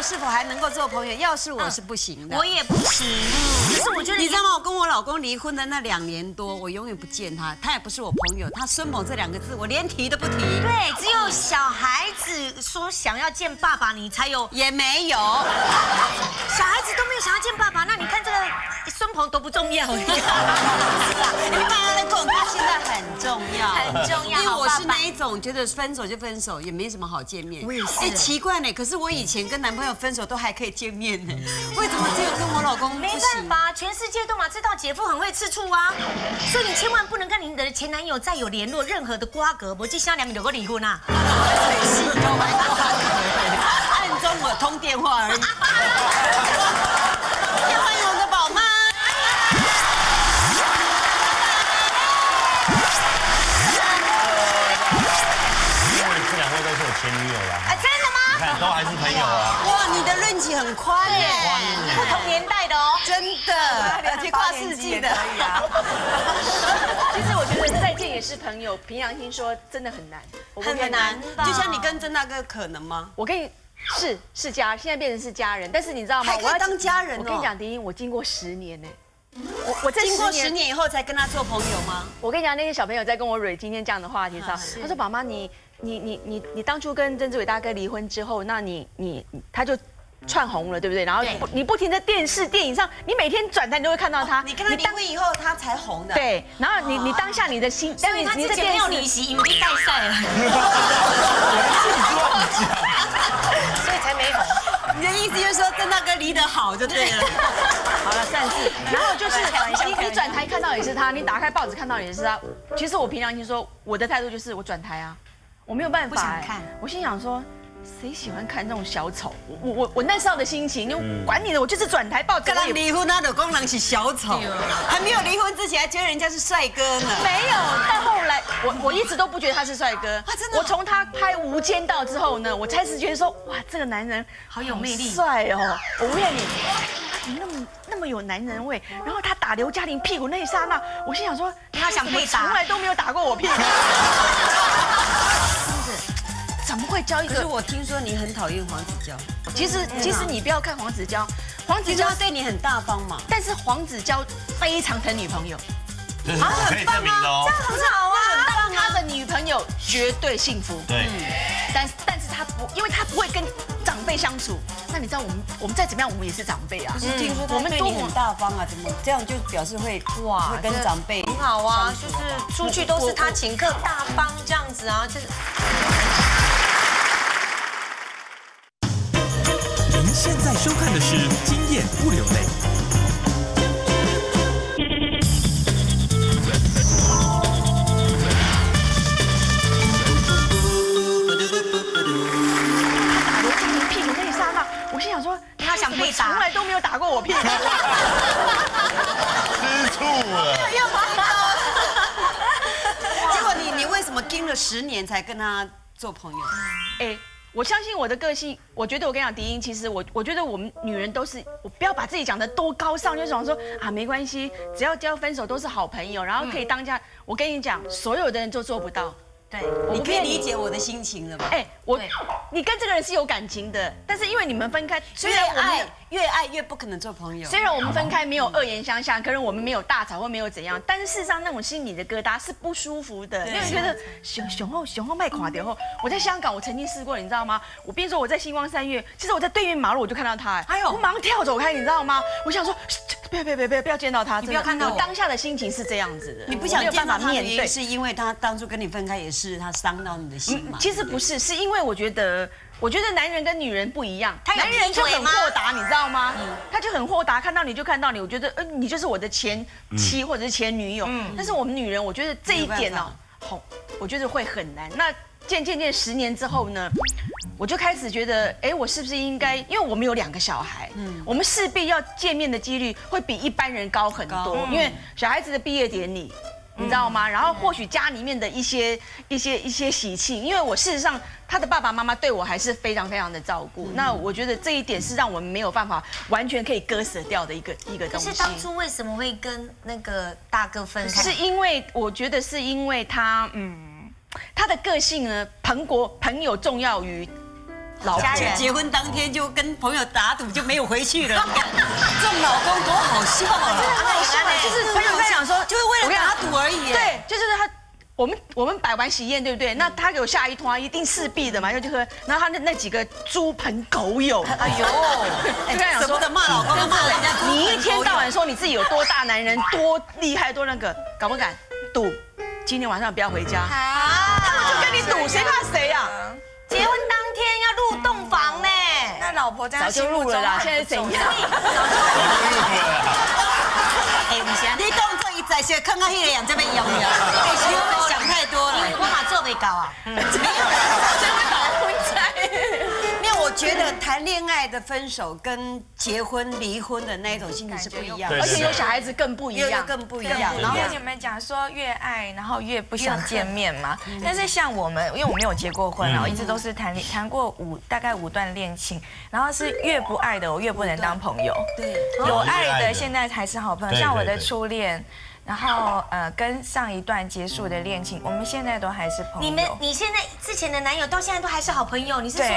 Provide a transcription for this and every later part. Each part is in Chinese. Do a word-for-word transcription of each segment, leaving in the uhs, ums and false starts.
是否还能够做朋友？要是我是不行的， 我也不行。可是我觉得你知道吗？我跟我老公离婚的那两年多，我永远不见他，他也不是我朋友，他孙某这两个字我连提都不提。 对，只有小孩子说想要见爸爸，你才有， 也没有。 小孩子都没有想要见爸爸，那你看这个孙鹏多不重要。你看他的供，他现在很重要， 很重要。 因为我是那一种觉得分手就分手，也没什么好见面。 我也是。 哎，奇怪呢，可是我以前跟男朋友分手都还可以见面呢，为什么只有跟我老公不行？ 没办法，全世界都嘛知道姐夫很会吃醋啊，所以你千万不能跟你的前男友再有联络任何的瓜葛，我记下两个有个离婚啊。 是，都还瓜葛，暗中我通电话而已。欢迎我的宝妈。 这两位都是我前女友啦。 啊，真的吗？ 你看，都还是朋友啊。 哇，你的论起很宽耶， 不同年代的哦， 真的，而且跨世纪的。 可以啊。其实我觉得再见也是朋友，凭良心说真的很难， 很难。 就像你跟曾大哥可能吗？ 我跟你是是家，现在变成是家人，但是你知道吗？ 我要当家人哦。 我跟你讲，迪英，我经过十年呢。我我这经过十年以后才跟他做朋友吗？ 我跟你讲，那些小朋友在跟我蕊今天这样的话题上，他说：“宝妈，你你你你你当初跟曾志伟大哥离婚之后，那你你他就窜红了，对不对？然后你不停在电视电影上，你每天转台你都会看到他。 你跟他离婚以后，他才红的。 对，然后你你当下你的心， 但是他之前没有利息，因为带赛了，所以才没红。 你的意思就是说曾大哥离得好就对了。 好了，算是。然后就是你你转台看到也是他，你打开报纸看到也是他。其实我凭良心说，我的态度就是我转台啊，我没有办法。 不想看。 我心想说，谁喜欢看这种小丑？我我我那时候的心情，就管你的，我就是转台报纸。 跟他离婚，他的功能是小丑，还没有离婚之前还觉得人家是帅哥呢。 没有，到后来我我一直都不觉得他是帅哥。 啊，真的。 我从他拍《无间道》之后呢，我开始觉得说，哇，这个男人好有魅力， 帅哦！我不骗你。你那么那么有男人味，然后他打刘嘉玲屁股那一刹那，我心想说， 他想被打， 从来都没有打过我屁股。真的，怎么会教一个？ 可是我听说你很讨厌黄子佼。 其实其实你不要看黄子佼，黄子佼对你很大方嘛， 但是黄子佼非常疼女朋友。 这是可以证明的哦。 这样很好啊，他的女朋友绝对幸福。 对。 但但是他不，因为他不会跟长辈相处。那你知道我们我们再怎么样，我们也是长辈啊。 不是听说他对你很大方啊？怎么这样就表示会哇会跟长辈很好啊？就是出去都是他请客，大方这样子啊，就是。 您现在收看的是《今夜不流泪》。 我心想说， 他想被打， 从来都没有打过我屁股。 吃醋了。 结果你你为什么盯了十年才跟他做朋友？ 哎，我相信我的个性，我觉得我跟你讲，迪英，其实我我觉得我们女人都是，我不要把自己讲得多高尚，就想说啊没关系，只要只要分手都是好朋友，然后可以当家。我跟你讲，所有的人都做不到。 对， 你可以理解我的心情了吧？ 哎，我你跟这个人是有感情的，但是因为你们分开，虽然我们越爱越不可能做朋友。 虽然我们分开没有恶言相向，可是我们没有大吵或没有怎样，但是事实上那种心里的疙瘩是不舒服的，因为觉得雄雄厚雄厚卖垮掉后。我在香港，我曾经试过，你知道吗？我边说我在星光三月，其实我在对面马路我就看到他，哎呦，我马上跳走开，你知道吗？我想说，不要不要不要不要见到他， 你不要看到我。 当下的心情是这样子的， 你不想见到他的原因是因为他当初跟你分开也是他伤到你的心吗？ 其实不是，是因为我觉得。我觉得男人跟女人不一样，男人就很豁达，你知道吗？他就很豁达，看到你就看到你。我觉得，呃，你就是我的前妻或者是前女友。但是我们女人，我觉得这一点呢，好，我觉得会很难。那渐渐渐十年之后呢，我就开始觉得，哎，我是不是应该？因为我们有两个小孩，嗯，我们势必要见面的几率会比一般人高很多，因为小孩子的毕业典礼。你知道吗？然后或许家里面的一些一些一些喜庆，因为我事实上他的爸爸妈妈对我还是非常非常的照顾。那我觉得这一点是让我们没有办法完全可以割舍掉的一个一个东西。 可是当初为什么会跟那个大哥分开？ 是因为我觉得是因为他嗯，他的个性呢，朋国朋友重要于老婆结结婚当天就跟朋友打赌，就没有回去了。你看这种老公多好笑啊！ 就是朋友在讲说， 就是为了打赌而已。 对，就是他。我们我们摆完喜宴，对不对？那他给我下一通啊，一定势必的嘛，就喝。然后他那那几个猪朋狗友，哎呦，就跟他讲说的骂老公，骂人家。 你一天到晚说你自己有多大男人，多厉害，多那个，敢不敢赌？今天晚上不要回家。啊，他们就跟你赌，谁怕谁呀？ 结婚当天要入洞房呢。 那老婆在早就入了啦，现在是怎样？ 哎，不是啊，你当做一在些看看那个样这边摇摇，哎，是我想太多了。 我马做没搞啊？ 没有人真会搞婚菜。没有，我觉得谈恋爱的分手跟结婚离婚的那种心情是不一样的， 而且有小孩子更不一样， 更不一样。 然后你们讲说越爱，然后越不想见面嘛。但是像我们，因为我没有结过婚啊，我一直都是谈谈过五大概五段恋情，然后是越不爱的我越不能当朋友， 对， 有爱的现在还是好朋友。像我的初恋。然后呃，跟上一段结束的恋情，我们现在都还是朋友。 你们你现在之前的男友到现在都还是好朋友？你是说？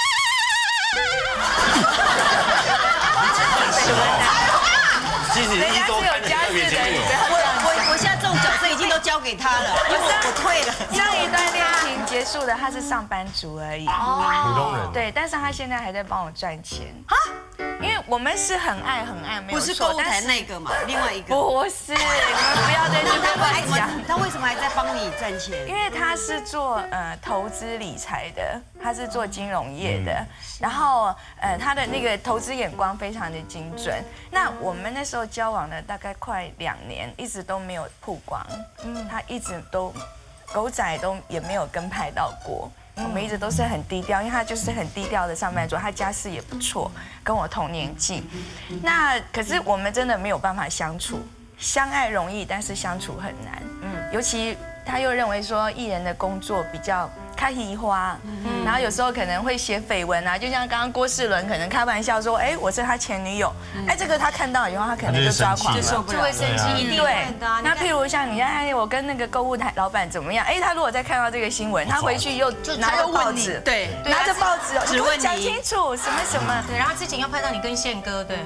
其实一周看特别节目， 我我我现在这种角色已经都交给他了，因为我退了。 上一段恋情结束的他是上班族而已， 普通人。 对，但是他现在还在帮我赚钱啊。因为我们是很爱很爱，没有错。 不是购物台那个嘛，另外一个。 不是，你们不要在这边乱讲。 他为什么还在帮你赚钱？ 因为他是做呃投资理财的，他是做金融业的，然后呃他的那个投资眼光非常的精准。那我们那时候交往了大概快两年，一直都没有曝光，嗯，他一直都狗仔都也没有跟拍到过。我们一直都是很低调，因为他就是很低调的上班族，他家世也不错，跟我同年纪。那可是我们真的没有办法相处，相爱容易，但是相处很难。嗯，尤其他又认为说艺人的工作比较开移花，然后有时候可能会写绯闻啊，就像刚刚郭世伦可能开玩笑说，哎，我是他前女友，哎，这个他看到以后他可能就抓狂了， 受不了， 就会生气，一定会的。 那譬如像你看，哎，我跟那个购物台老板怎么样？哎，他如果再看到这个新闻，他回去又拿着报纸， 对， 拿着报纸， 只问你讲清楚什么什么。 对，然后之前又拍到你跟宪哥，对。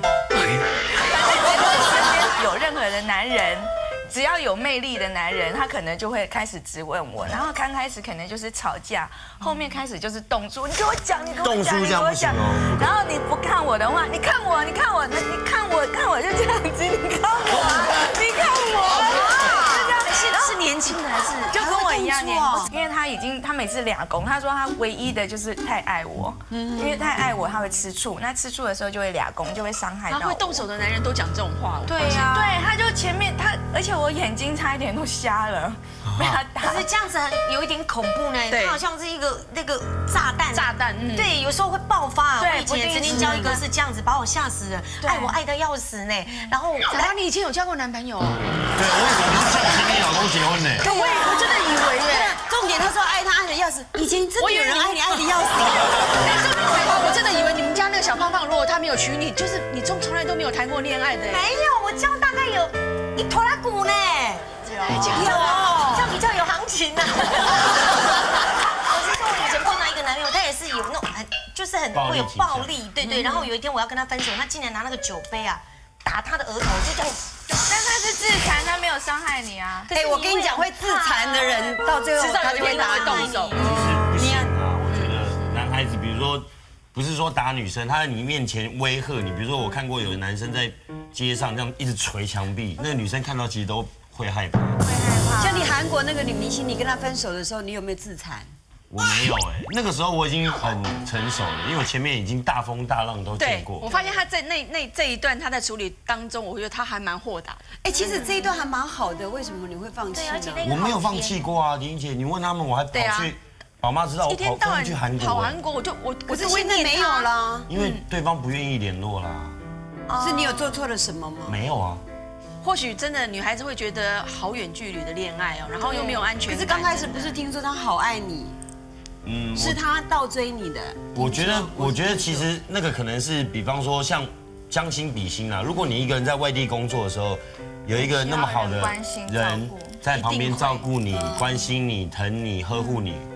有任何的男人。只要有魅力的男人，他可能就会开始质问我，然后刚开始可能就是吵架，后面开始就是动书，你给我讲，你给我讲，你给我讲，然后你不看我的话，你看我，你看我，你看我，看我就这样子，你看我，你看我，就这样。是是年轻的还是就跟我一样年轻？因为他已经他每次俩公，他说他唯一的就是太爱我，因为太爱我他会吃醋，那吃醋的时候就会俩公，就会伤害到我。 他会动手的男人都讲这种话， 对呀，对，他就前面他，而且我眼睛差一点都瞎了，被他打。 可是这样子很有一点恐怖呢，他好像是一个那个炸弹， 炸弹， 对，有时候会爆发。 对， 我以前曾经交一个是这样子，把我吓死了，爱我爱得要死呢。然后， 然后你以前有交过男朋友？ 对，我以为你是相亲你老公结婚呢。 对，我也我真的以为耶。 重点他说爱他爱得要死，以前真的有人爱你爱得要死。 我真的以为你们家那个小胖胖，如果他没有娶你，就是你从从来都没有谈过恋爱的。 没有，我交大概有一拖拉鼓呢。有，这样比较有行情呢。我是说，我以前碰到一个男朋友，他也是有那种很，就是很会有暴力，对对。然后有一天我要跟他分手，他竟然拿那个酒杯啊打他的额头，就这样。 但他是自残，他没有伤害你啊。 哎，我跟你讲，会自残的人到最后他就会打动手。 其实不行啊，我觉得男孩子，比如说。不是说打女生，他在你面前威吓你。比如说，我看过有的男生在街上这样一直捶墙壁，那个女生看到其实都会害怕。 会害怕。 像你韩国那个女明星，你跟她分手的时候，你有没有自残？ 我没有哎，那个时候我已经很成熟了，因为我前面已经大风大浪都见过。 我发现他在那那这一段他在处理当中，我觉得他还蛮豁达的。 哎，其实这一段还蛮好的，为什么你会放弃呢？ 我没有放弃过啊，玲姐，你问他们，我还跑去。宝妈知道我跑跑去韩国， 跑韩国我就我可是现在没有啦， 因为对方不愿意联络啦。 是你有做错了什么吗？ 没有啊。 或许真的女孩子会觉得好远距离的恋爱哦，然后又没有安全感。 可是刚开始不是听说他好爱你，嗯，是他倒追你的。 我觉得，我觉得其实那个可能是，比方说像将心比心啊。如果你一个人在外地工作的时候，有一个那么好的人在旁边照顾你、关心你、疼你、呵护你。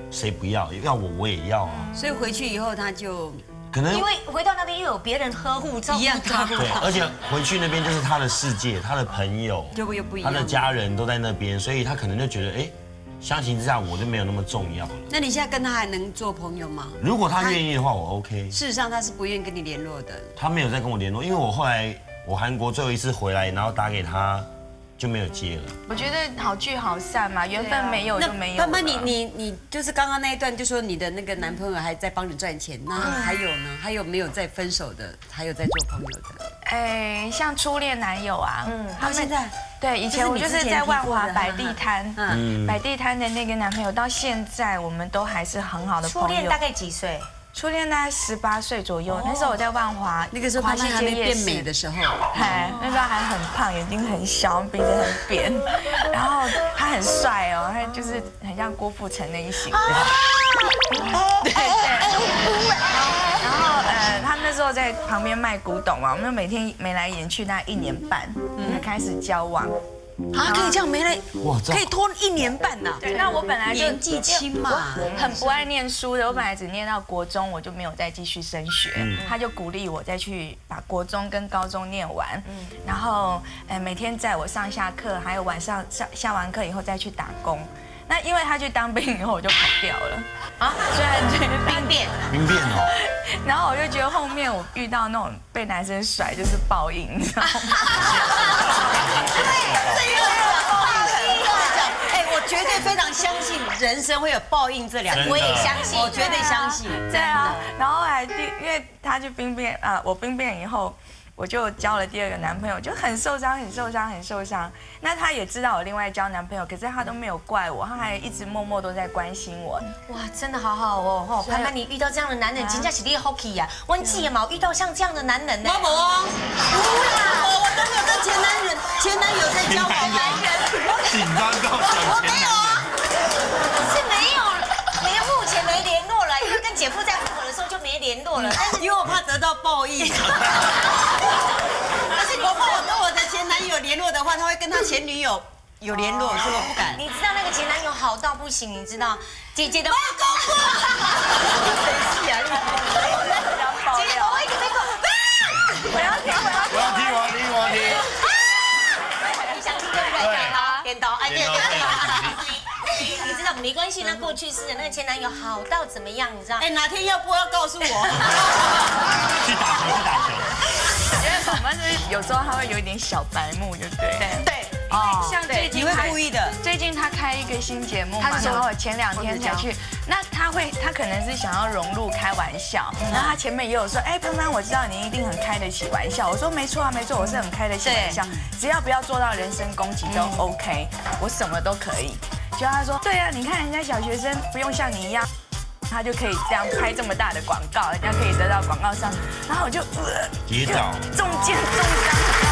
谁不要？要我我也要啊。 所以回去以后他就可能因为回到那边又有别人呵护照顾， 一样照顾对，而且回去那边就是他的世界，他的朋友， 就又不一样。 他的家人都在那边，所以他可能就觉得，哎，相形之下我就没有那么重要了。 那你现在跟他还能做朋友吗？ 如果他愿意的话，我 OK。 事实上他是不愿意跟你联络的。 他没有再跟我联络，因为我后来我韩国最后一次回来，然后打给他就没有接了。 我觉得好聚好散嘛，缘分没有就没有了。 班班，你你你就是刚刚那一段就说你的那个男朋友还在帮你赚钱，那还有呢？还有没有在分手的？还有在做朋友的？ 哎，像初恋男友啊，嗯， 他们现在对，以前我就是在万华摆地摊， 嗯， 摆地摊的那个男朋友，到现在我们都还是很好的朋友。 初恋大概几岁？ 初恋大概十八岁左右，那时候我在万华， 那个时候他还没变美的时候， 哎，那时候还很胖，眼睛很小，鼻子很扁，然后他很帅哦，他就是很像郭富城那一型。对对。然后呃，他那时候在旁边卖古董嘛，我们每天眉来眼去，大概一年半才开始交往。 啊，可以这样没来， 哇， 可以拖一年半呐。 对，那我本来就年纪轻嘛， 很不爱念书的，我本来只念到国中，我就没有再继续升学。他就鼓励我再去把国中跟高中念完，然后呃每天载我上下课，还有晚上下下完课以后再去打工。那因为他去当兵以后，我就跑掉了啊，虽然觉得兵变， 兵变哦。 然后我就觉得后面我遇到那种被男生甩就是报应，你知道吗？ 对，这个有报应。哎，我绝对非常相信人生会有报应这两个字， 我也相信， 我绝对相信。 对啊，然后还第，因为他去兵变啊，我兵变以后。我就交了第二个男朋友，就很受伤，很受伤，很受伤。那他也知道我另外交男朋友，可是他都没有怪我，他还一直默默都在关心我。 哇，真的好好哦！哦，潘潘，你遇到这样的男人，真的是你的 hockey 呀！我记得嘛，遇到像这样的男人呢。 我冇啊，不啦，我我都没有跟前男人、前男友在交往男人， 紧张到想前男友。 是没有，没有，目前没联络了，因为跟姐夫在复合的时候就没联络了。但是因为我怕得到报应。可是我怕我跟我的前男友联络的话，他会跟他前女友有联络，所以我不敢。 你知道那个前男友好到不行，你知道姐姐的。我要公布。 谁是啊？ 姐姐，我一直在公布。 我要听，我要听， 我要听，我要听，我要听。 你想听对不对？点头，点头，哎，对对对。你知道没关系，那过去式的那个前男友好到怎么样？你知道？ 哎，哪天要播要告诉我。 去打球，去打球。 因为宝宝是有时候他会有一点小白目，就对。 对。 哦，像最近你会故意的。 最近他开一个新节目嘛，然后我前两天才去。那他会，他可能是想要融入开玩笑，然后他前面也有说，哎，潘潘，我知道你一定很开得起玩笑。我说没错啊，没错，我是很开得起玩笑，只要不要做到人身攻击都 OK， 我什么都可以。就他说，对啊，你看人家小学生不用像你一样。他就可以这样拍这么大的广告，人家可以得到广告商，然后我就跌倒， 中箭中枪。